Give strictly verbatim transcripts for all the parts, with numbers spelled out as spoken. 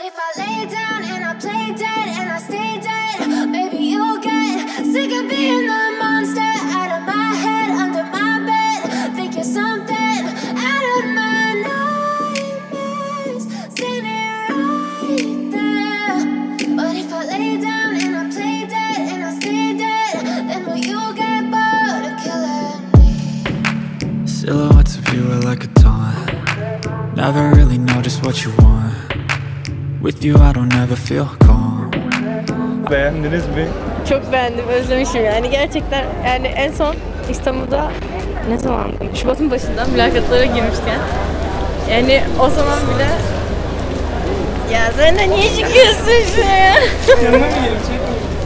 if I lay down and I play dead and I stay dead, maybe you'll get sick of being the monster out of my head, under my bed. Think you're something out of my nightmares, standing right there. But if I lay down and I play dead and I stay dead, then will you get bored of killing me? Silhouettes of you are like a taunt. Never really know just what you want. With you I don't ever feel calm. Beğendiniz mi? Çok beğendim, özlemişim yani gerçekten. Yani en son İstanbul'da ne zaman? Şubat'ın başında mülakatlara girmişken. Yani o zaman bile ya sen de niye çıkıyorsun şuraya? Yanına mı gelecek?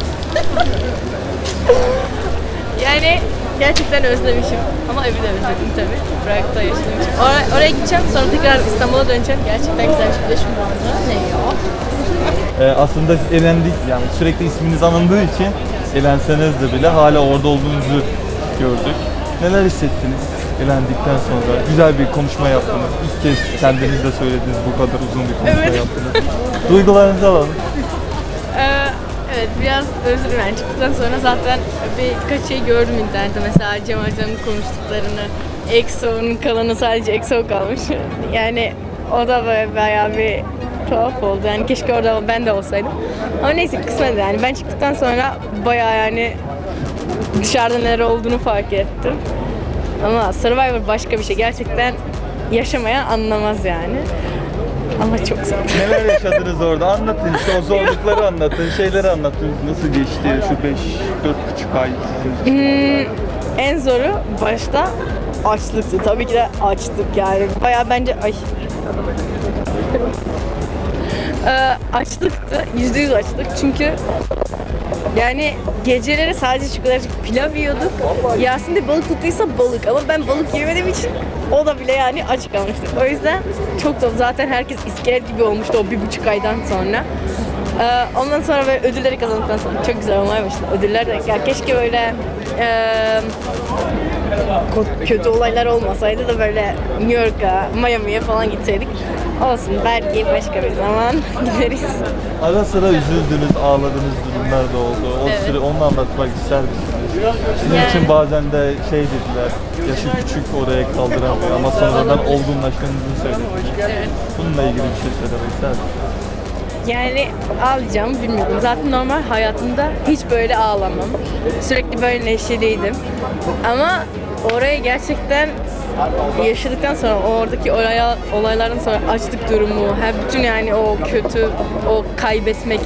Yani gerçekten özlemişim ama evi de özledim tabii. Prag'da yaşadığım için. Oraya, oraya gideceğim, sonra tekrar İstanbul'a döneceğim. Gerçekten güzel bir paylaşım vardı. Ne ya? Ee, aslında elendik, yani sürekli isminiz anıldığı için elenseniz de bile hala orada olduğunuzu gördük. Neler hissettiniz elendikten sonra? Güzel bir konuşma yaptınız. İlk kez kendiniz de söylediniz, bu kadar uzun bir konuşma Evet. yaptınız. Duygularınızı alalım. Ee, evet, biraz özledim yani. Çıktıktan sonra zaten birkaç şey gördüm internette. Mesela Cem Hoca'nın konuştuklarını, E X O'nun kalanı sadece E X O kalmış. Yani o da böyle bayağı bir tuhaf oldu. Yani keşke orada ben de olsaydım. Ama neyse kısmet yani. Ben çıktıktan sonra bayağı yani dışarıda neler olduğunu fark ettim. Ama Survivor başka bir şey. Gerçekten yaşamayan anlamaz yani. Ama çok zor. Neler yaşadınız orada? Anlatın işte, o zorlukları anlatın, şeyleri anlatın. Nasıl geçti şu beş dört buçuk ay sizin için? Hmm, en zoru başta açlıktı. Tabii ki de açtık yani. Bayağı bence ay. Ee, açlıktı. Yüzde yüz açlık. Çünkü yani geceleri sadece çikolata pilav yiyorduk. Yasin de balık tuttuysa balık. Ama ben balık yemediğim için o da bile yani aç kalmıştı. O yüzden çok da zaten herkes iskelet gibi olmuştu o bir buçuk aydan sonra. Ee, ondan sonra böyle ödülleri kazandıktan sonra çok güzel olmaya başladı. Ödüller de ya keşke böyle e, kötü olaylar olmasaydı da böyle New York'a, Miami'ye falan gitseydik. Olsun, belki başka bir zaman gideriz. Ara sıra üzüldünüz, ağladığınız durumlar da oldu. O Evet. süre onu anlatmak ister misiniz? Sizin Yani- için bazen de şey dediler, yaşı küçük oraya kaldıramıyor ama sonradan olgunlaştığınızı söylediler. Evet. Bununla ilgili bir şey söylemek ister misiniz? Yani ağlayacağım bilmiyorum. Zaten normal hayatımda hiç böyle ağlamam. Sürekli böyle neşeliydim. Ama oraya gerçekten yaşadıktan sonra, oradaki olaya, olaylardan sonra açlık durumu, her bütün yani o kötü, o kaybetmek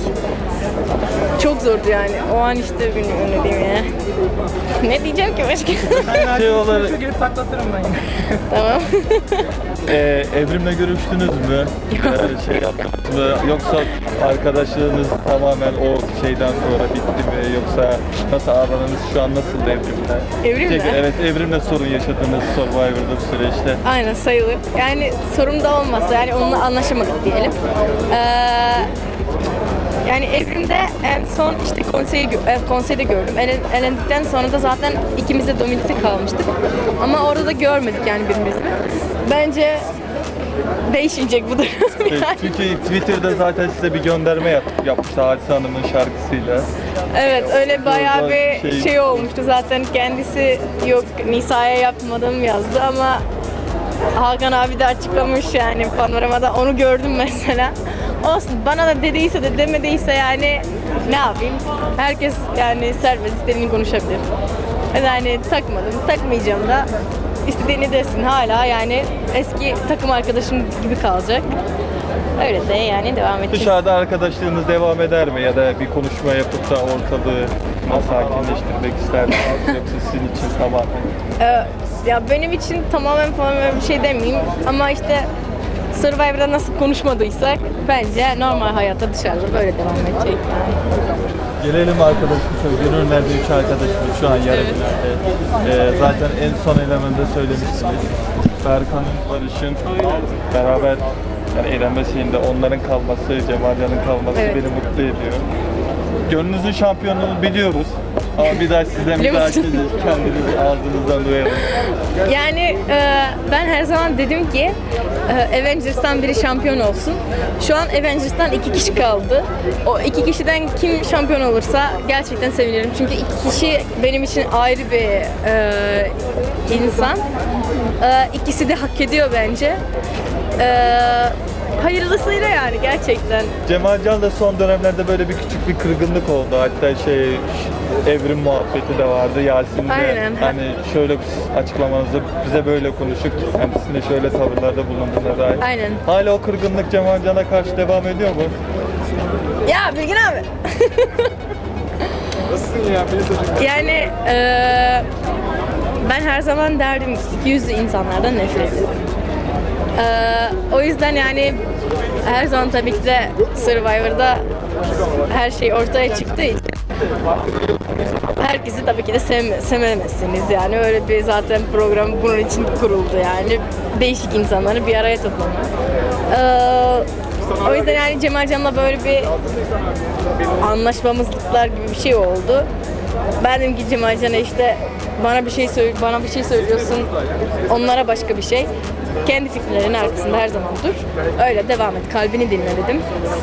çok zordu yani. O an işte bilmiyorum ne diyeyim ya. Ne diyeceğim ki başka? Şey olarak, saklatırım ben yine. Tamam. e, Evrim'le görüştünüz mü? Ee, şey yaptınız mı? Yoksa arkadaşlığınız tamamen o şeyden sonra bitti mi? Yoksa nasıl aranız şu an nasıl Evrim'le? Evrim'le? Tek- Evet, Evrim'le sorun yaşadığınız Survivor'da bu süreçte. Aynen sayılır. Yani sorum da olmasa yani onunla anlaşamadık diyelim. Ee, yani Evrim'de en son işte konseyi, gö- e, konseyde gördüm. Elen, elendikten sonra da zaten ikimiz de Dominik'te kalmıştık. Ama orada da görmedik yani birbirimizi. Bence değişecek bu durum. Evet, yani. çünkü Twitter'da zaten size bir gönderme yap, yapmıştı Hadise Hanım'ın şarkısıyla. Evet öyle bayağı Orada bir şey- şey olmuştu zaten kendisi yok Nisa'ya yapmadım yazdı ama Hakan abi de açıklamış yani panoramada onu gördüm mesela. Olsun bana da dediyse de demediyse yani ne yapayım? Herkes yani serbest istediğini konuşabilir. Yani takmadım, takmayacağım da istediğini desin hala yani eski takım arkadaşım gibi kalacak. Öyle de yani devam edeceğiz. Dışarıda arkadaşlığınız devam eder mi? Ya da bir konuşma yapıp da ortalığı nasıl sakinleştirmek ister misiniz? Yoksa sizin için tamamen? Ee, ya benim için tamamen falan öyle bir şey demeyeyim ama işte Survivor'da nasıl konuşmadıysak bence normal hayatta dışarıda böyle devam edecek yani. Gelelim arkadaşımıza. Gönüller'de üç arkadaşımız şu an yarı finalde. Ee, zaten en son elemende söylemiştiniz. Berkan, Barış'ın beraber yani elenme şeyinde onların kalması, Cemalcan'ın kalması Evet. beni mutlu ediyor. Gönlünüzün şampiyonluğunu biliyoruz. Ama bir daha sizden bir Biliyor daha musun? siz kendinizi ağzınızdan duyalım. Yani e, ben her zaman dedim ki e, Avengers'tan biri şampiyon olsun. Şu an Avengers'tan iki kişi kaldı. O iki kişiden kim şampiyon olursa gerçekten sevinirim. Çünkü iki kişi benim için ayrı bir e, insan. E, ikisi de hak ediyor bence. E, hayırlısıyla yani gerçekten. Cemalcan da son dönemlerde böyle bir küçük bir kırgınlık oldu. Hatta şey evrim muhabbeti de vardı. Yasin de Aynen. hani şöyle açıklamanızda bize böyle konuşup kendisine şöyle tavırlarda bulunduğuna dair. Aynen. Hala o kırgınlık Cemalcan'a karşı devam ediyor mu? Ya Bilgin abi. Yani eee, ben her zaman derdim iki yüzlü insanlardan nefret ediyorum. Eee, o yüzden yani her zaman tabii ki de Survivor'da her şey ortaya çıktığı için herkesi tabii ki de sevme, sevemezsiniz yani öyle bir zaten program bunun için kuruldu yani değişik insanları bir araya toplamak. Eee, o yüzden yani Cemal Can'la böyle bir anlaşmamızlıklar gibi bir şey oldu. Ben dedim ki Cemal Can'a işte bana bir şey söyle, bana bir şey söylüyorsun, onlara başka bir şey. Kendi fikirlerinin arkasında her zaman dur. Öyle devam et, kalbini dinle dedim.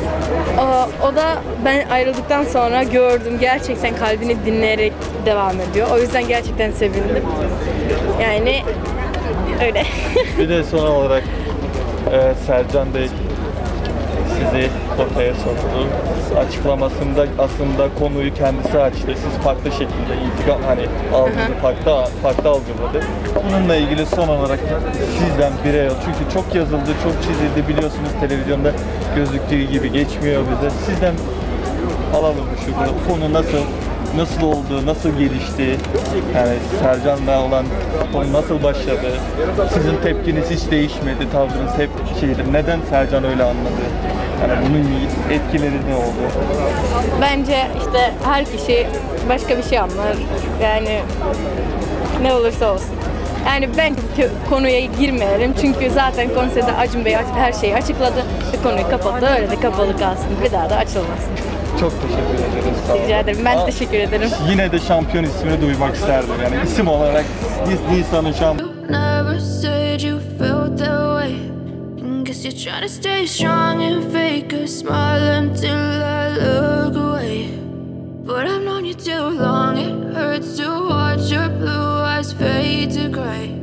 O, o da ben ayrıldıktan sonra gördüm gerçekten kalbini dinleyerek devam ediyor. O yüzden gerçekten sevindim. Yani öyle. Bir de son olarak e, Sercan Bey sizi ortaya soktu. Açıklamasında aslında konuyu kendisi açtı. Siz farklı şekilde intikam hani aldığını farklı, farklı algıladı. Bununla ilgili son olarak sizden birey çünkü çok yazıldı, çok çizildi biliyorsunuz televizyonda gözüktüğü gibi geçmiyor bize. Sizden alalım şu konu nasıl nasıl oldu, nasıl gelişti? Yani Sercan'la olan konu nasıl başladı? Sizin tepkiniz hiç değişmedi, tavrınız hep şeydir. Neden Sercan öyle anladı? Yani bunun etkileri ne oldu? Bence işte her kişi başka bir şey anlar. Yani ne olursa olsun. Yani bence bu konuya girmeyelim çünkü zaten konserde Acun Bey her şeyi açıkladı ve konuyu kapattı. Öyle de kapalı kalsın. Bir daha da açılmasın. Çok teşekkür ederiz. Sağ olun. Rica ederim. Ben Aa, teşekkür ederim. Yine de şampiyon ismini duymak isterdim. Yani isim olarak Nisan'ın şampiyonu. Never said you felt that way. Guess you're trying to stay strong and fake a smile until I look away. But I've known you too long, it hurts to watch your blue eyes fade to gray.